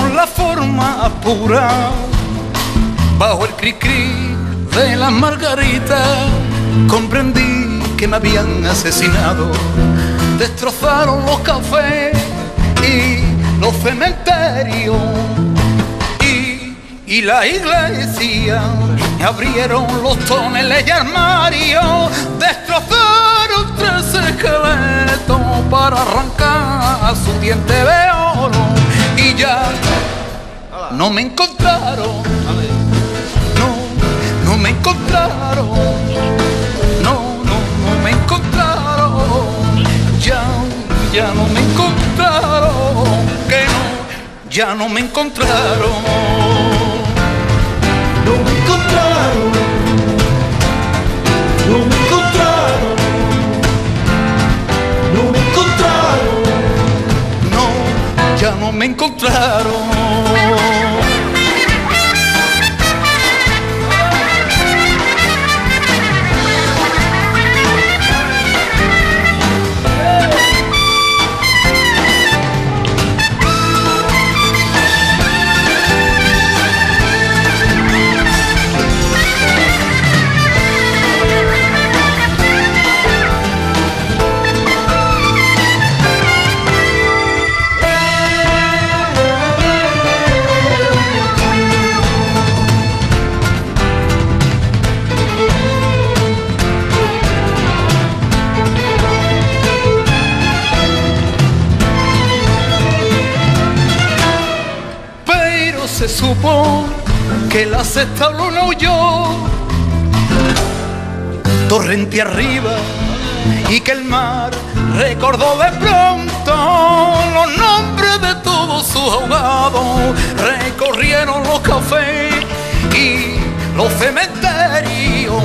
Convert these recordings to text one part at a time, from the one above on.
con la forma pura, bajo el cri-cri de las margaritas, comprendí que me habían asesinado. Destrozaron los cafés y los cementerios y la iglesia, abrieron los toneles y armarios, destrozaron 3 esqueletos para arrancar su diente de oro y ya no me encontraron, no me encontraron, no me encontraron, ya no me encontraron, que no, ya no me encontraron. No me encontraron, no me encontraron, no me encontraron, no, ya no me encontraron. Se supo que la sexta luna huyó torrente arriba y que el mar recordó de pronto los nombres de todos sus ahogados. Recorrieron los cafés y los cementerios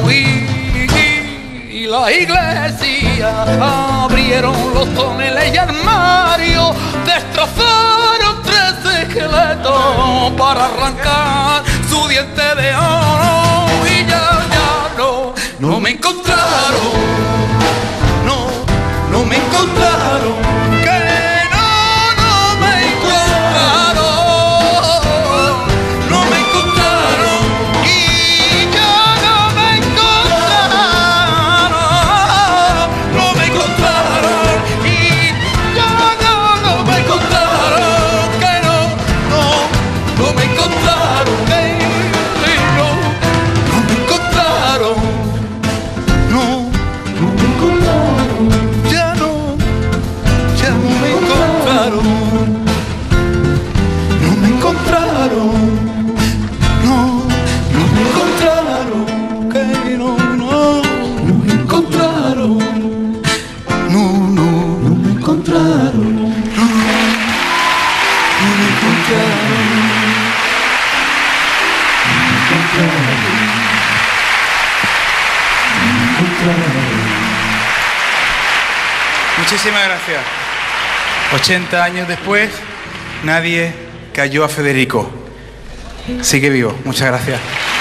y la iglesia, abrieron los toneles y armarios, destrozaron 3 esqueletos para arrancar su diente de oro y ya no me encontraron, no me encontraron, que no me encontraron, no me encontraron y ya no me encontraron, no me encontraron y ya no me encontraron, que no me encontraron, no me encontraron, no me encontraron, ya no me encontraron, no me encontraron, no me encontraron, que no me encontraron, no me encontraron, no me encontraron. Muchísimas gracias. 80 años después, nadie cayó a Federico. Sigue vivo. Muchas gracias.